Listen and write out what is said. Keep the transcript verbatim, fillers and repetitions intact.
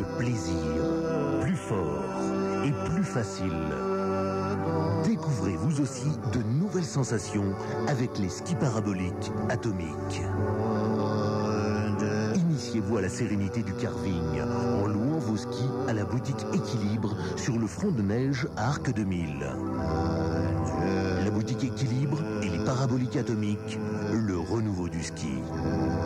de plaisir, plus fort et plus facile. Découvrez vous aussi de nouvelles sensations avec les skis paraboliques atomiques. Initiez-vous à la sérénité du carving en louant vos skis à la boutique Équilibre sur le front de neige à Arc deux mille. La boutique Équilibre et les paraboliques atomiques, le renouveau du ski.